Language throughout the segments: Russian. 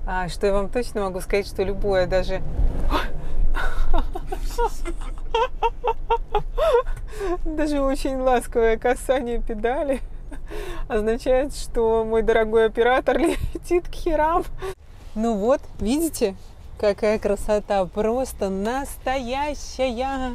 Что я вам точно могу сказать, что любое даже... Даже очень ласковое касание педали означает, что мой дорогой оператор летит к херам. Ну вот, видите, какая красота, просто настоящая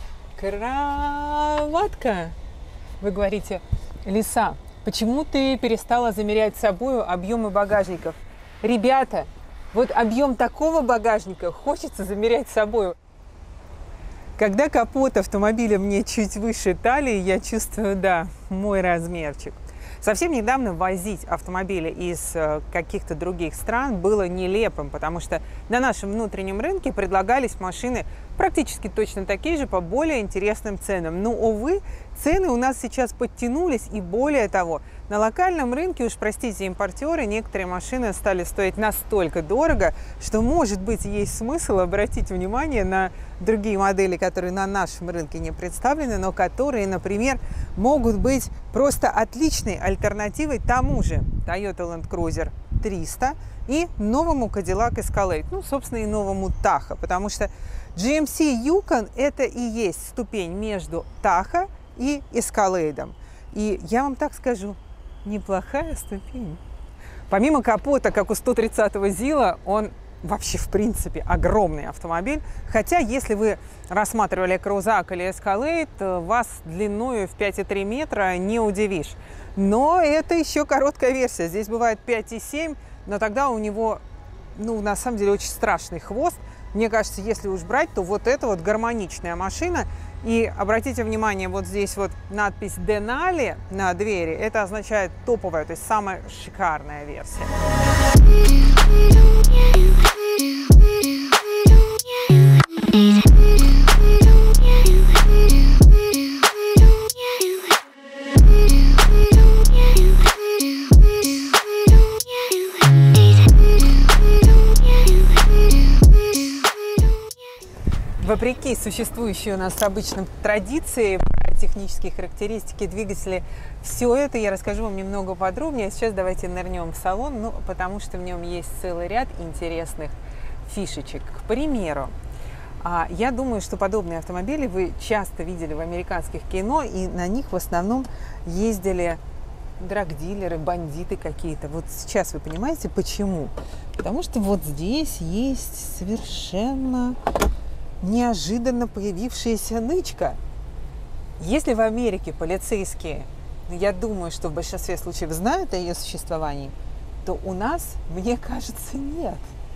кроватка. Вы говорите: Лиса, почему ты перестала замерять собой объемы багажников? Ребята, вот объем такого багажника хочется замерять собой. Когда капот автомобиля мне чуть выше талии, я чувствую, да, мой размерчик. Совсем недавно возить автомобили из каких-то других стран было нелепым, потому что на нашем внутреннем рынке предлагались машины практически точно такие же по более интересным ценам. Но, увы, цены у нас сейчас подтянулись, и более того, на локальном рынке, уж простите, импортеры, некоторые машины стали стоить настолько дорого, что, может быть, есть смысл обратить внимание на другие модели, которые на нашем рынке не представлены, но которые, например, могут быть просто отличной альтернативой тому же Toyota Land Cruiser 300 и новому Cadillac Escalade, ну, собственно, и новому Tahoe, потому что GMC Yukon – это и есть ступень между Tahoe и Escalade. И я вам так скажу, неплохая ступень. Помимо капота, как у 130-го ЗИЛа, он вообще, в принципе, огромный автомобиль. Хотя, если вы рассматривали Крузак или Escalade, вас длиною в 5,3 метра не удивишь. Но это еще короткая версия. Здесь бывает 5,7, но тогда у него, ну, на самом деле, очень страшный хвост. Мне кажется, если уж брать, то вот это вот гармоничная машина. И обратите внимание, вот здесь вот надпись Denali на двери. Это означает топовая, то есть самая шикарная версия. Вопреки существующей у нас обычно традиции технические характеристики двигателя, все это я расскажу вам немного подробнее. А сейчас давайте нырнем в салон, ну, потому что в нем есть целый ряд интересных фишечек. К примеру, я думаю, что подобные автомобили вы часто видели в американских кино, и на них в основном ездили драгдилеры, бандиты какие-то. Вот сейчас вы понимаете, почему? Потому что вот здесь есть совершенно неожиданно появившаяся нычка. Если в Америке полицейские, я думаю, что в большинстве случаев знают о ее существовании, то у нас, мне кажется, нет.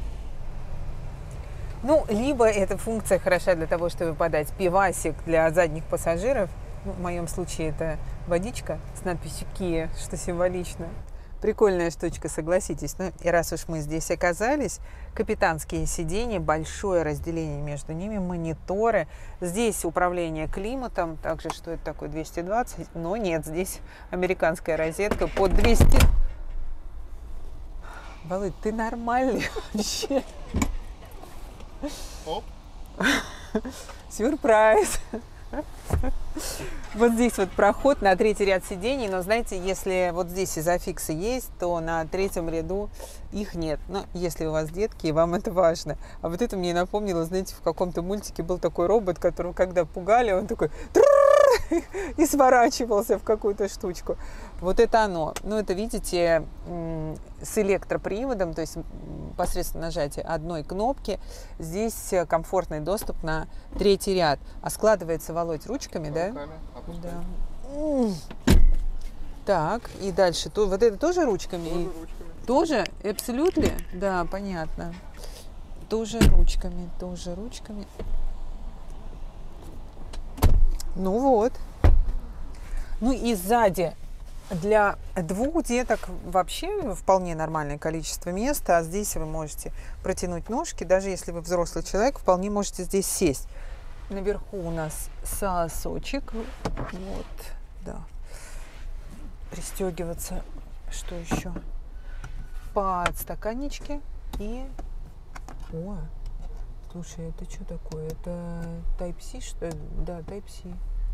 Ну, либо эта функция хороша для того, чтобы подать пивасик для задних пассажиров. Ну, в моем случае это водичка с надписью Kia, что символично. Прикольная штучка, согласитесь. Ну, и раз уж мы здесь оказались, капитанские сиденья, большое разделение между ними, мониторы. Здесь управление климатом, также что это такое, 220, но нет, здесь американская розетка под 200. Володь, ты нормальный вообще? Оп. Сюрприз. Вот здесь вот проход на третий ряд сидений, но знаете, если вот здесь изофиксы есть, то на третьем ряду их нет. Но если у вас детки, и вам это важно. А вот это мне напомнило, знаете, в каком-то мультике был такой робот, которого когда пугали, он такой и сворачивался в какую-то штучку. Вот это оно. Ну, это, видите, с электроприводом, то есть посредством нажатия одной кнопки. Здесь комфортный доступ на третий ряд. А складывается, Володь, ручками, да? Да. Так, и дальше. Вот это тоже ручками? Тоже? Абсолютно? Да, понятно. Тоже ручками, тоже ручками. Ну вот. Ну и сзади для двух деток вообще вполне нормальное количество места. А здесь вы можете протянуть ножки. Даже если вы взрослый человек, вполне можете здесь сесть. Наверху у нас сосочек. Вот, да. Пристегиваться. Что еще? Подстаканнички. И... О, слушай, это что такое? Это Type-C, что ли? Да, Type-C.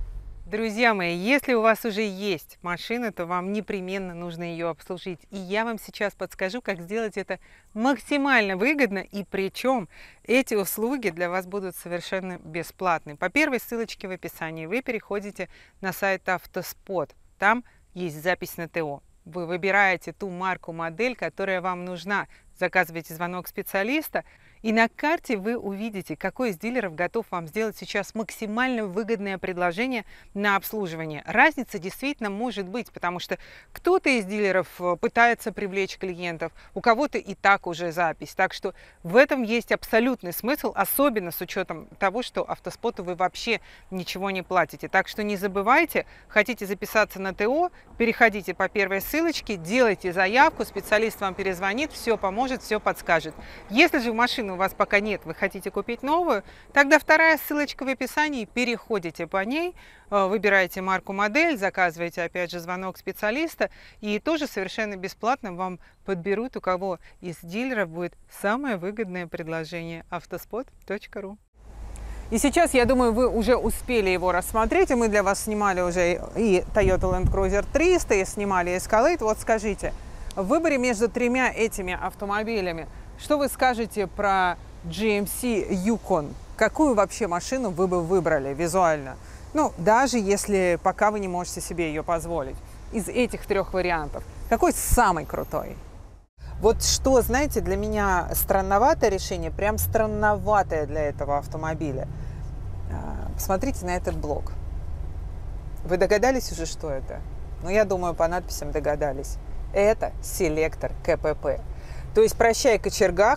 Друзья мои, если у вас уже есть машина, то вам непременно нужно ее обслужить. И я вам сейчас подскажу, как сделать это максимально выгодно. И причем эти услуги для вас будут совершенно бесплатны. По первой ссылочке в описании вы переходите на сайт Автоспот. Там есть запись на ТО. Вы выбираете ту марку, модель, которая вам нужна. Заказываете звонок специалиста. И на карте вы увидите, какой из дилеров готов вам сделать сейчас максимально выгодное предложение на обслуживание. Разница действительно может быть, потому что кто-то из дилеров пытается привлечь клиентов, у кого-то и так уже запись. Так что в этом есть абсолютный смысл, особенно с учетом того, что Автоспоту вы вообще ничего не платите. Так что не забывайте, хотите записаться на ТО, переходите по первой ссылочке, делайте заявку, специалист вам перезвонит, все поможет, все подскажет. Если же машину у вас пока нет, вы хотите купить новую, тогда вторая ссылочка в описании, переходите по ней, выбираете марку, модель, заказываете опять же звонок специалиста, и тоже совершенно бесплатно вам подберут, у кого из дилеров будет самое выгодное предложение. Автоспот.ру. И сейчас, я думаю, вы уже успели его рассмотреть, и мы для вас снимали уже и Toyota Land Cruiser 300, и снимали Escalade. Вот скажите, в выборе между тремя этими автомобилями, что вы скажете про GMC Yukon? Какую вообще машину вы бы выбрали визуально? Ну, даже если пока вы не можете себе ее позволить. Из этих трех вариантов, какой самый крутой? Вот что, знаете, для меня странноватое решение, прям странноватое для этого автомобиля. Посмотрите на этот блок. Вы догадались уже, что это? Ну, я думаю, по надписям догадались. Это селектор КПП. То есть, прощай, кочерга.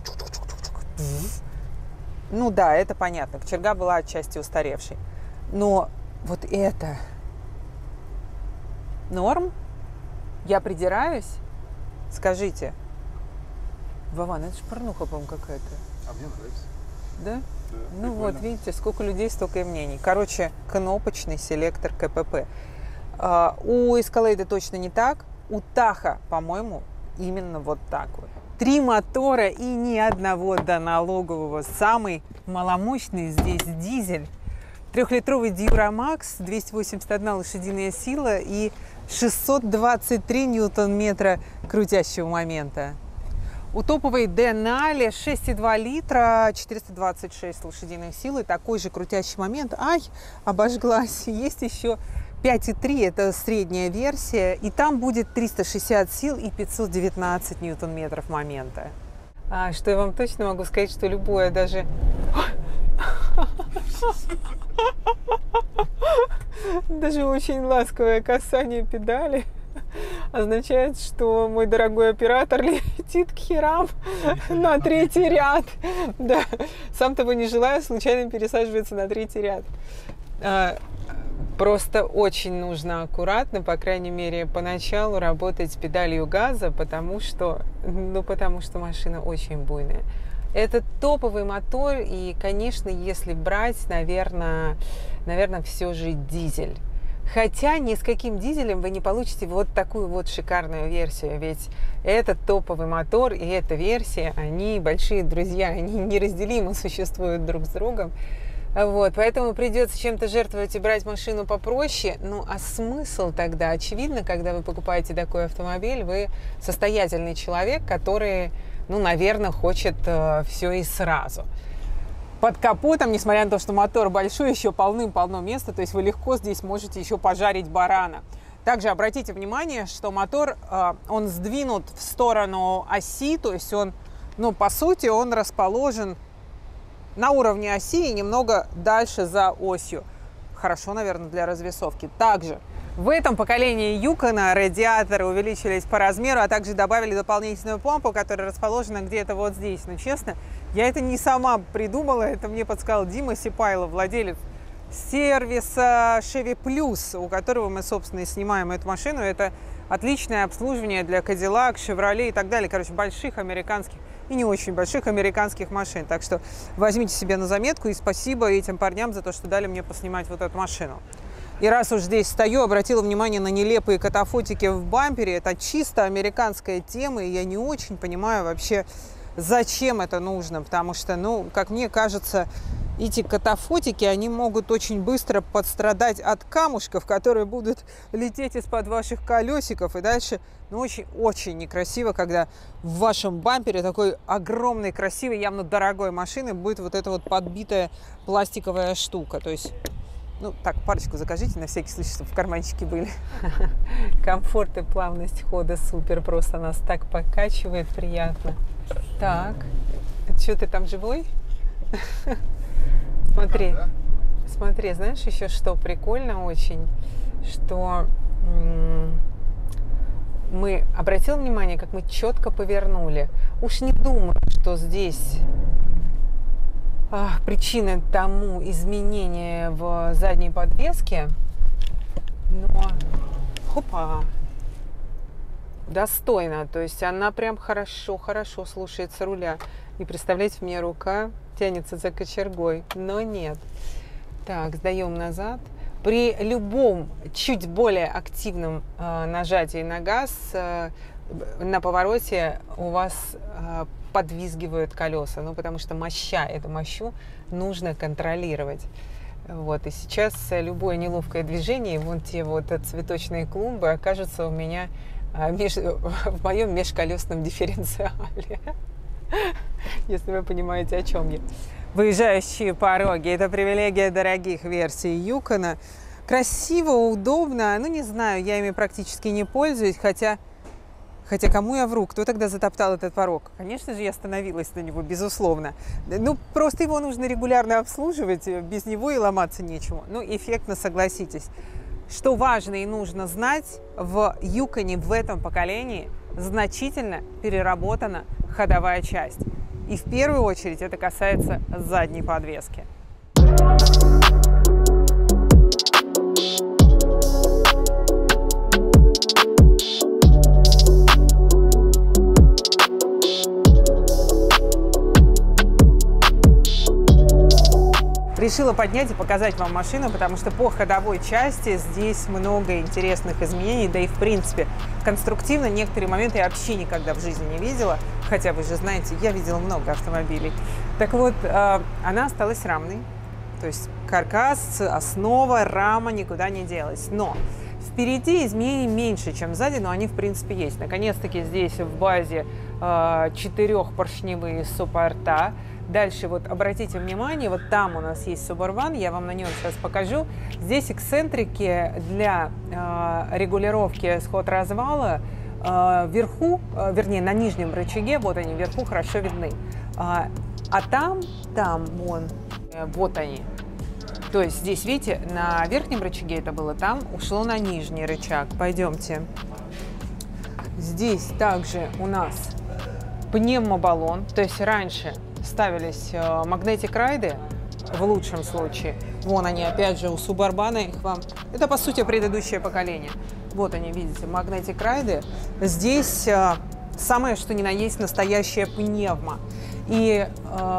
Ну да, это понятно. Кочерга была отчасти устаревшей. Но вот это... Норм? Я придираюсь? Скажите. Вован, это же порнуха, по-моему, какая-то. А мне нравится. Да? Да, ну прикольно. Вот, видите, сколько людей, столько и мнений. Короче, кнопочный селектор КПП. У Escalade точно не так. У Tahoe, по-моему, именно вот так вот. 3 мотора и ни одного доналогового. Самый маломощный здесь дизель. 3-литровый Duramax, 281 лошадиная сила и 623 ньютон-метра крутящего момента. У топовой Denali 6,2 литра, 426 лошадиных сил и такой же крутящий момент. Ай, обожглась. Есть еще 5,3, это средняя версия, и там будет 360 сил и 519 ньютон-метров момента. Что я вам точно могу сказать, что любое даже... Даже очень ласковое касание педали означает, что мой дорогой оператор летит к херам на 3-й ряд. Да, сам того не желая, случайно пересаживается на 3-й ряд. Просто очень нужно аккуратно, по крайней мере, поначалу работать с педалью газа, потому что машина очень буйная. Это топовый мотор, и, конечно, если брать, наверное, все же дизель. Хотя ни с каким дизелем вы не получите вот такую вот шикарную версию, ведь этот топовый мотор и эта версия, они большие друзья, они неразделимо существуют друг с другом. Вот, поэтому придется чем-то жертвовать и брать машину попроще. Ну, а смысл тогда? Очевидно, когда вы покупаете такой автомобиль, вы состоятельный человек, который, ну, наверное, хочет все и сразу. Под капотом, несмотря на то, что мотор большой, еще полным-полно места, то есть вы легко здесь можете еще пожарить барана. Также обратите внимание, что мотор, он сдвинут в сторону оси, то есть он, ну, по сути, он расположен на уровне оси и немного дальше за осью. Хорошо, наверное, для развесовки. Также в этом поколении Yukon радиаторы увеличились по размеру, а также добавили дополнительную помпу, которая расположена где-то вот здесь. Но честно, я это не сама придумала, это мне подсказал Дима Сипайлов, владелец сервиса Chevy Plus, у которого мы, собственно, и снимаем эту машину. Это отличное обслуживание для Cadillac, Chevrolet и так далее. Короче, больших американских и не очень больших американских машин. Так что возьмите себе на заметку, и спасибо этим парням за то, что дали мне поснимать вот эту машину. И раз уж здесь стою, обратила внимание на нелепые катафотики в бампере. Это чисто американская тема, и я не очень понимаю вообще, зачем это нужно. Потому что, ну, как мне кажется, эти катафотики, они могут очень быстро подстрадать от камушков, которые будут лететь из-под ваших колесиков. И дальше, ну, очень-очень некрасиво, когда в вашем бампере такой огромной, красивой, явно дорогой машины будет вот эта вот подбитая пластиковая штука. То есть, ну, так, парочку закажите, на всякий случай, чтобы в карманчике были. Комфорт и плавность хода супер, просто нас так покачивает, приятно. Так, что ты там живой? Смотри, смотри, знаешь, еще что прикольно очень, что мы, обратил внимание, как мы четко повернули. Уж не думаю, что здесь причина тому изменения в задней подвеске, но хопа, достойно, то есть она прям хорошо слушается руля. И представляете, мне рука тянется за кочергой, но нет. Так, сдаем назад. При любом чуть более активном нажатии на газ на повороте у вас подвизгивают колеса, ну потому что эту мощу нужно контролировать. Вот, и сейчас любое неловкое движение, вон те вот цветочные клумбы окажутся у меня в моем межколесном дифференциале. Если вы понимаете, о чем я. Выезжающие пороги – это привилегия дорогих версий Юкона. Красиво, удобно. Ну, не знаю, я ими практически не пользуюсь, хотя кому я вру? Кто тогда затоптал этот порог? Конечно же, я становилась на него, безусловно. Ну, просто его нужно регулярно обслуживать, без него и ломаться нечему. Ну, эффектно, согласитесь. Что важно и нужно знать, в Юконе в этом поколении значительно переработана ходовая часть. И в первую очередь это касается задней подвески. Решила поднять и показать вам машину, потому что по ходовой части здесь много интересных изменений, да и в принципе конструктивно некоторые моменты я вообще никогда в жизни не видела, хотя вы же знаете, я видела много автомобилей. Так вот, она осталась рамной, то есть каркас, основа, рама никуда не делась, но впереди изменений меньше, чем сзади, но они в принципе есть. Наконец-таки здесь в базе 4-поршневые суппорта. Дальше вот обратите внимание, вот там у нас есть Suburban, я вам на нем сейчас покажу. Здесь эксцентрики для регулировки сход-развала вверху, вернее на нижнем рычаге, вот они вверху хорошо видны. А там, вон, вот они. То есть здесь, видите, на верхнем рычаге это было, там ушло на нижний рычаг. Пойдемте. Здесь также у нас пневмобаллон, то есть раньше ставились магнетик-райды, в лучшем случае. Вон они, опять же, у Субарбана их вам. Это, по сути, предыдущее поколение. Вот они, видите, магнетик-райды. Здесь самое, что ни на есть, настоящая пневма. И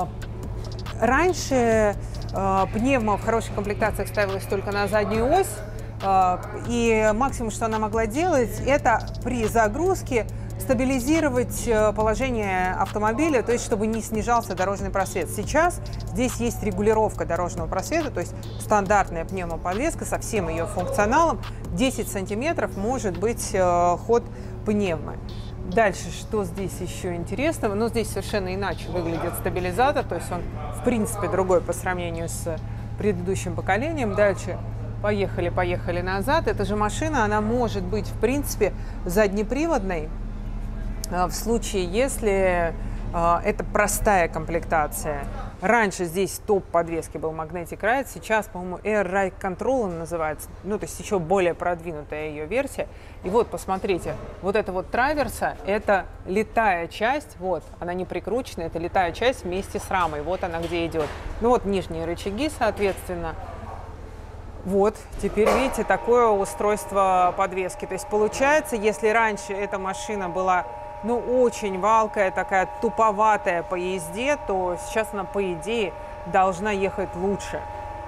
раньше пневма в хороших комплектациях ставилась только на заднюю ось. И максимум, что она могла делать, это при загрузке стабилизировать положение автомобиля, то есть чтобы не снижался дорожный просвет. Сейчас здесь есть регулировка дорожного просвета, то есть стандартная пневмоподвеска со всем ее функционалом. 10 сантиметров может быть ход пневмы. Дальше, что здесь еще интересного? Ну, здесь совершенно иначе выглядит стабилизатор, то есть он, в принципе, другой по сравнению с предыдущим поколением. Дальше поехали назад. Эта же машина, она может быть, в принципе, заднеприводной, в случае, если это простая комплектация. Раньше здесь топ подвески был Magnetic Ride, сейчас, по-моему, Air Ride Control он называется, ну, то есть еще более продвинутая ее версия. И вот, посмотрите, вот эта вот траверса, это летая часть, вот, она не прикручена, это летая часть вместе с рамой, вот она где идет. Ну, вот нижние рычаги, соответственно. Вот, теперь видите, такое устройство подвески. То есть получается, если раньше эта машина была, ну, очень валкая, такая туповатая по езде, то сейчас она, по идее, должна ехать лучше.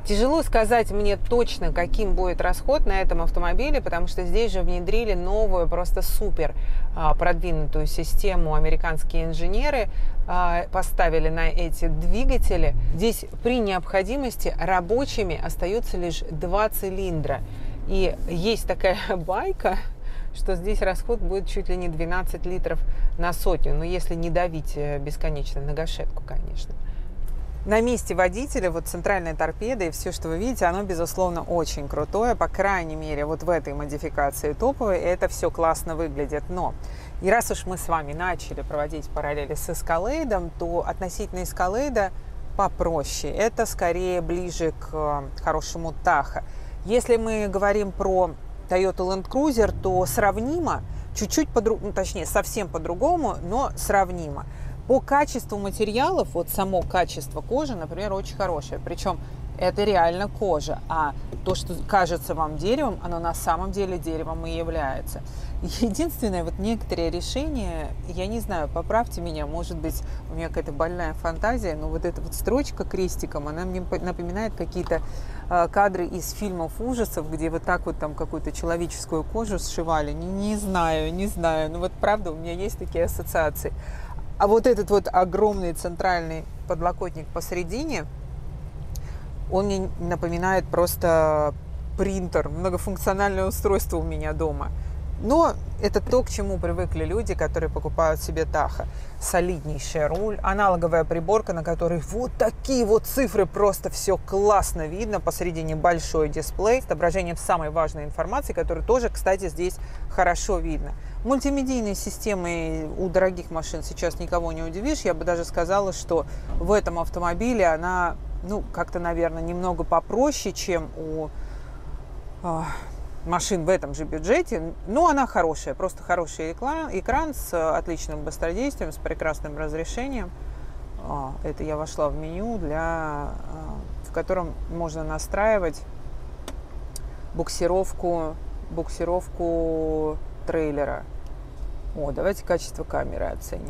Тяжело сказать мне точно, каким будет расход на этом автомобиле, потому что здесь же внедрили новую, просто супер продвинутую систему. Американские инженеры поставили на эти двигатели. Здесь при необходимости рабочими остаются лишь 2 цилиндра. И есть такая байка, что здесь расход будет чуть ли не 12 литров на сотню. Но если не давить бесконечно на гашетку, конечно. На месте водителя вот центральная торпеда и все, что вы видите, оно, безусловно, очень крутое. По крайней мере, вот в этой модификации топовой это все классно выглядит. Но, и раз уж мы с вами начали проводить параллели с Escalade'ом, то относительно Escalade попроще. Это скорее ближе к хорошему Tahoe. Если мы говорим про Toyota Land Cruiser, то сравнимо, чуть-чуть по-другому, точнее, совсем по-другому, но сравнимо. По качеству материалов, вот само качество кожи, например, очень хорошее. Причем это реально кожа, а то, что кажется вам деревом, оно на самом деле деревом и является. Единственное, вот некоторые решения, я не знаю, поправьте меня, может быть, у меня какая-то больная фантазия, но вот эта вот строчка крестиком, она мне напоминает какие-то кадры из фильмов ужасов, где вот так вот там какую-то человеческую кожу сшивали. Не знаю, но вот правда у меня есть такие ассоциации. А вот этот вот огромный центральный подлокотник посередине, он мне напоминает просто принтер, многофункциональное устройство у меня дома. Но это то, к чему привыкли люди, которые покупают себе Tahoe. Солиднейший руль, аналоговая приборка, на которой вот такие вот цифры, просто все классно видно. Посередине большой дисплей с отображением самой важной информации, которую тоже, кстати, здесь хорошо видно. Мультимедийной системой у дорогих машин сейчас никого не удивишь. Я бы даже сказала, что в этом автомобиле она, ну, как-то, наверное, немного попроще, чем у машин в этом же бюджете, но она хорошая, просто хороший экран с отличным быстродействием, с прекрасным разрешением. Это я вошла в меню, в котором можно настраивать буксировку трейлера. Давайте качество камеры оценим.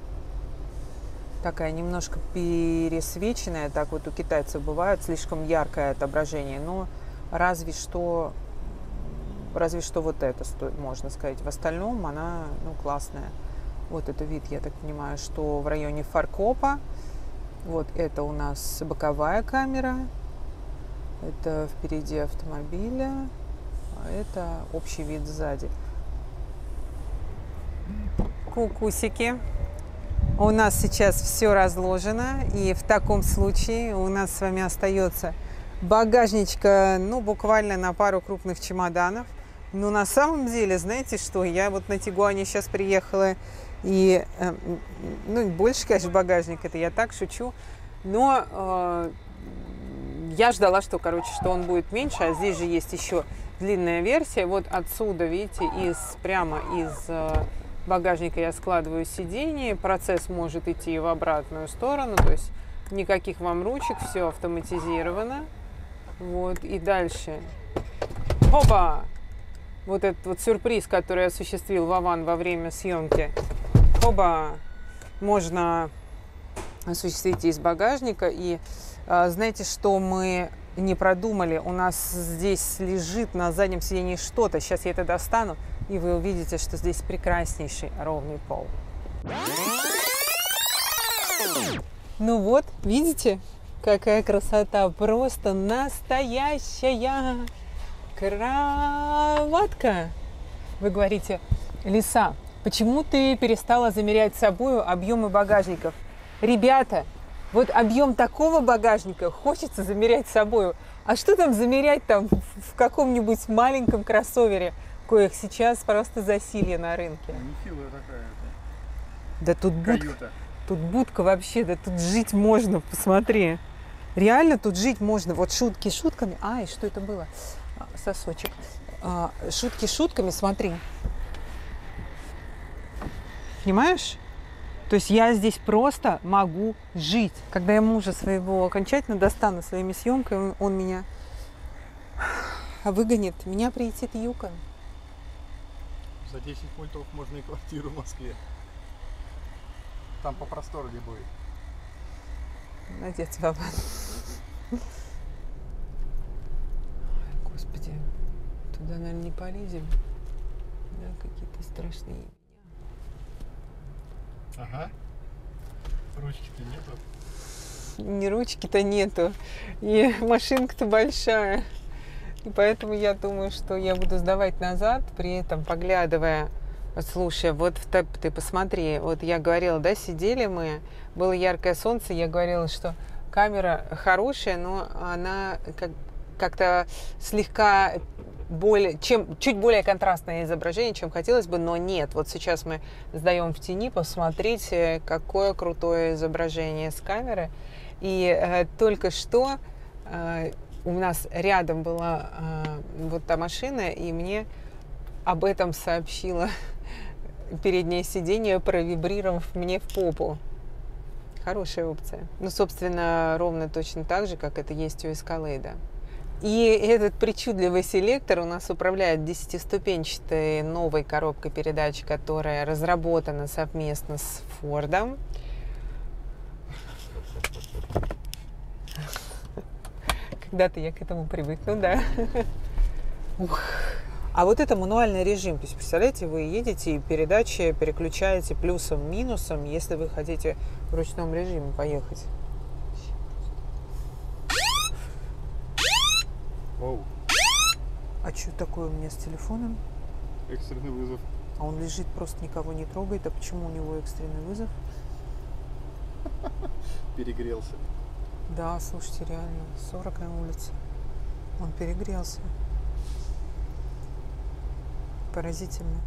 Такая немножко пересвеченная, так вот у китайцев бывает, слишком яркое отображение, но разве что вот это можно сказать. В остальном она, классная. Вот это вид, я так понимаю, что в районе фаркопа. Вот это у нас боковая камера. Это впереди автомобиля. А это общий вид сзади. Кукусики. У нас сейчас все разложено. И в таком случае у нас с вами остается багажничка, буквально на пару крупных чемоданов. Но на самом деле, знаете что, я вот на Тигуане сейчас приехала, и, больше, конечно, багажник, это я так шучу, но я ждала, что он будет меньше, а здесь же есть еще длинная версия. Вот отсюда, видите, прямо из багажника я складываю сиденье, процесс может идти в обратную сторону, то есть никаких вам ручек, все автоматизировано. Вот, и дальше. Опа! Вот этот вот сюрприз, который осуществил Вован во время съемки. Опа! Можно осуществить из багажника. И знаете, что мы не продумали? У нас здесь лежит на заднем сидении что-то. Сейчас я это достану, и вы увидите, что здесь прекраснейший ровный пол. Ну вот, видите? Какая красота! Просто настоящая кроватка. Вы говорите: Лиса, почему ты перестала замерять собой объемы багажников? Ребята, вот объем такого багажника хочется замерять собой. А что там замерять там в каком-нибудь маленьком кроссовере, коих сейчас просто засилье на рынке? Нехилая такая. Да тут будка. Тут будка вообще, да тут жить можно, посмотри. Реально тут жить можно. Вот шутки шутками. Ай, что это было? Сосочек. Шутки шутками, смотри. Понимаешь? То есть я здесь просто могу жить. Когда я мужа своего окончательно достану своими съемками, он меня выгонит. Меня прилетит Юкон. За 10 пультов можно и квартиру в Москве. Там попросторнее будет. Молодец, Вован. Туда, наверное, не полезем. Да, какие-то страшные. Ага. Ручки-то нету. Ни ручки-то нету, и машинка-то большая. И поэтому я думаю, что я буду сдавать назад, при этом поглядывая. Слушай, вот ты посмотри, вот я говорила, да, сидели мы, было яркое солнце, я говорила, что камера хорошая, но она как-то слегка чуть более контрастное изображение, чем хотелось бы, но нет. Вот сейчас мы сдаем в тени, посмотрите, какое крутое изображение с камеры. И только что у нас рядом была вот та машина, и мне об этом сообщило переднее сиденье, провибрировав мне в попу. Хорошая опция. Ну, собственно, ровно точно так же, как это есть у Escalade. И этот причудливый селектор у нас управляет 10-ступенчатой новой коробкой передач, которая разработана совместно с Фордом. Когда-то я к этому привыкну, да. Ух. А вот это мануальный режим. То есть, представляете, вы едете и передачи переключаете плюсом-минусом, если вы хотите в ручном режиме поехать. Оу. А что такое у меня с телефоном? Экстренный вызов. А он лежит, просто никого не трогает. А почему у него экстренный вызов? Перегрелся. Да, слушайте, реально, 40 на улице. Он перегрелся. Поразительно.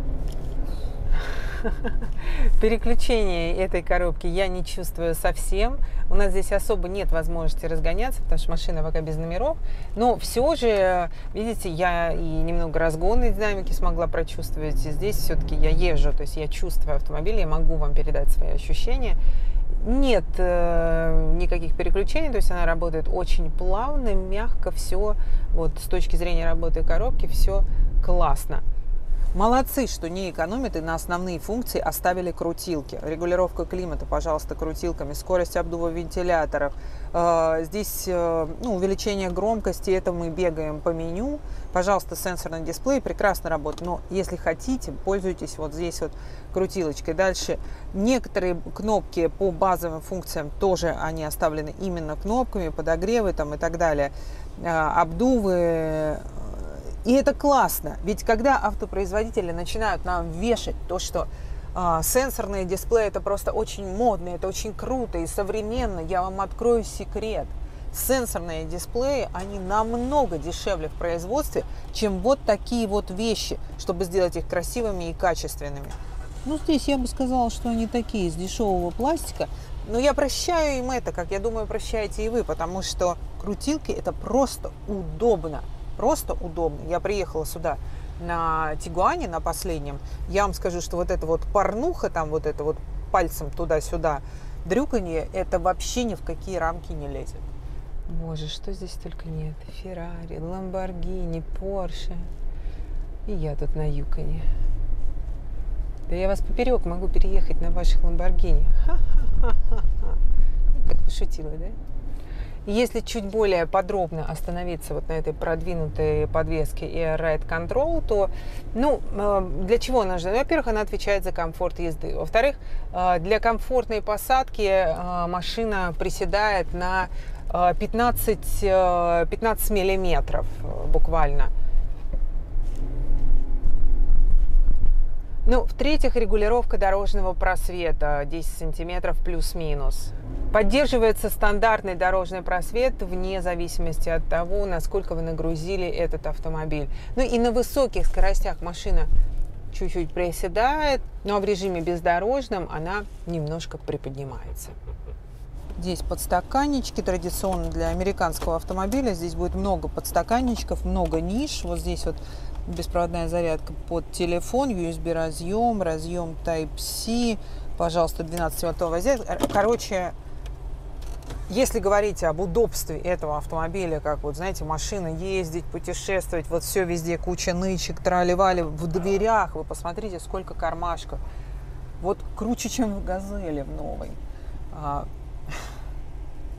Переключение этой коробки я не чувствую совсем. У нас здесь особо нет возможности разгоняться, потому что машина пока без номеров. Но все же, видите, я и немного разгонной динамики смогла прочувствовать. И здесь все-таки я езжу, то есть я чувствую автомобиль, я могу вам передать свои ощущения. Нет никаких переключений, то есть она работает очень плавно, мягко, все. Вот с точки зрения работы коробки все классно. Молодцы, что не экономят и на основные функции оставили крутилки. Регулировка климата, пожалуйста, крутилками, скорость обдува вентиляторов. Здесь увеличение громкости, это мы бегаем по меню. Пожалуйста, сенсорный дисплей прекрасно работает, но если хотите, пользуйтесь вот здесь вот крутилочкой. Дальше некоторые кнопки по базовым функциям тоже они оставлены именно кнопками, подогревы там и так далее, обдувы. И это классно, ведь когда автопроизводители начинают нам вешать то, что сенсорные дисплеи это просто очень модно, это очень круто и современно, я вам открою секрет. Сенсорные дисплеи, они намного дешевле в производстве, чем вот такие вот вещи, чтобы сделать их красивыми и качественными. Ну, здесь я бы сказала, что они такие, из дешевого пластика. Но я прощаю им это, как я думаю, прощаете и вы, потому что крутилки это просто удобно. Просто удобно. Я приехала сюда на Тигуане, на последнем. Я вам скажу, что вот эта вот порнуха, там вот это вот пальцем туда-сюда, дрюканье, это вообще ни в какие рамки не лезет. Боже, что здесь только нет. Феррари, Ламборгини, Порше. И я тут на юконе. Да я вас поперек могу переехать на ваших Ламборгини. Ха-ха-ха-ха. Как пошутила, да? Если чуть более подробно остановиться вот на этой продвинутой подвеске Air Ride Control, то, для чего она нужна? Во-первых, она отвечает за комфорт езды. Во-вторых, для комфортной посадки машина приседает на 15 миллиметров буквально. В-третьих, регулировка дорожного просвета 10 сантиметров плюс-минус. Поддерживается стандартный дорожный просвет вне зависимости от того, насколько вы нагрузили этот автомобиль. И на высоких скоростях машина чуть-чуть приседает, но в режиме бездорожном она немножко приподнимается. Здесь подстаканнички традиционно для американского автомобиля. Здесь будет много подстаканничков, много ниш. Вот здесь вот беспроводная зарядка под телефон, USB разъем, разъем Type-C, пожалуйста, 12-ваттовая зарядка. Короче, если говорить об удобстве этого автомобиля, как вот, знаете, машина, ездить, путешествовать, вот все везде, куча нычек, трали-вали, в дверях, вы посмотрите, сколько кармашков. Вот круче, чем в Газели в новой.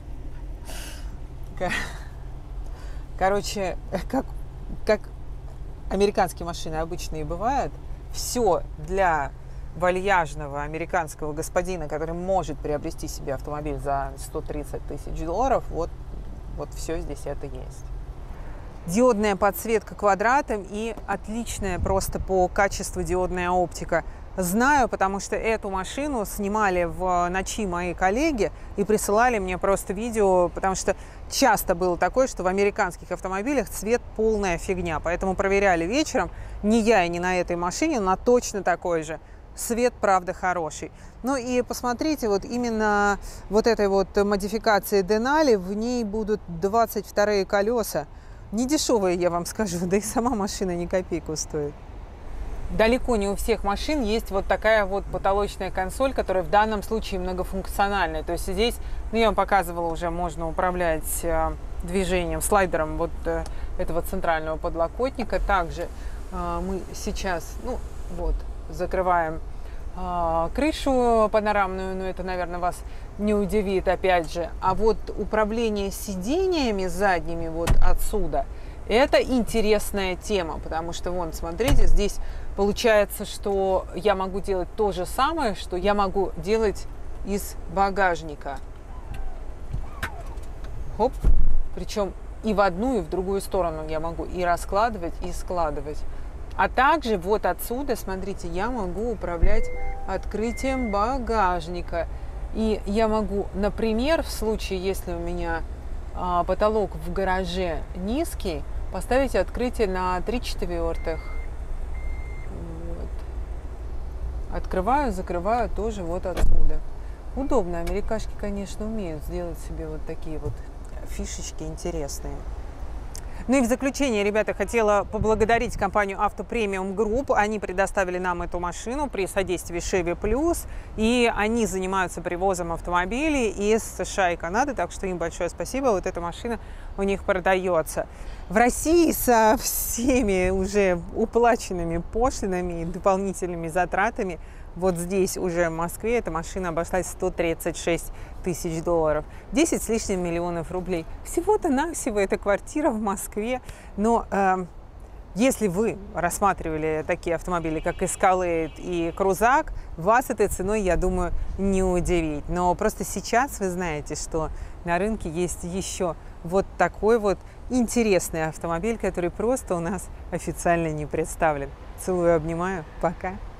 Короче, как американские машины обычные бывают, все для вальяжного американского господина, который может приобрести себе автомобиль за 130 тысяч долларов, вот все здесь это есть. Диодная подсветка квадратом и отличная просто по качеству диодная оптика. Знаю, потому что эту машину снимали в ночи мои коллеги и присылали мне просто видео, потому что часто было такое, что в американских автомобилях цвет полная фигня. Поэтому проверяли вечером, не я и не на этой машине, но точно такой же. Свет, правда, хороший. Ну и посмотрите, вот именно вот этой вот модификации Denali, в ней будут 22-е колеса. Не дешевые, я вам скажу, да и сама машина ни копейку стоит. Далеко не у всех машин есть вот такая вот потолочная консоль, которая в данном случае многофункциональная. То есть здесь, ну, я вам показывала уже, можно управлять движением, слайдером вот этого центрального подлокотника. Также мы сейчас, ну вот, закрываем крышу панорамную, но это, наверное, вас не удивит, опять же. А вот управление сидениями задними вот отсюда, это интересная тема, потому что, вон, смотрите, здесь получается, что я могу делать то же самое, что я могу делать из багажника. Хоп, причем и в одну, и в другую сторону я могу и раскладывать, и складывать. А также вот отсюда, смотрите, я могу управлять открытием багажника. И я могу, например, в случае, если у меня потолок в гараже низкий, поставить открытие на 3/4. Вот. Открываю, закрываю тоже вот отсюда. Удобно. Америкашки, конечно, умеют сделать себе вот такие вот фишечки интересные. Ну и в заключение, ребята, хотела поблагодарить компанию Auto Premium Group. Они предоставили нам эту машину при содействии Chevy Plus. И они занимаются привозом автомобилей из США и Канады. Так что им большое спасибо. Вот эта машина у них продается. В России со всеми уже уплаченными пошлинами и дополнительными затратами вот здесь уже в Москве эта машина обошлась 136 тысяч долларов. 10 с лишним миллионов рублей. Всего-то навсего эта квартира в Москве. Но если вы рассматривали такие автомобили, как Escalade и Крузак, вас этой ценой, я думаю, не удивить. Но просто сейчас вы знаете, что на рынке есть еще вот такой вот интересный автомобиль, который просто у нас официально не представлен. Целую, обнимаю. Пока.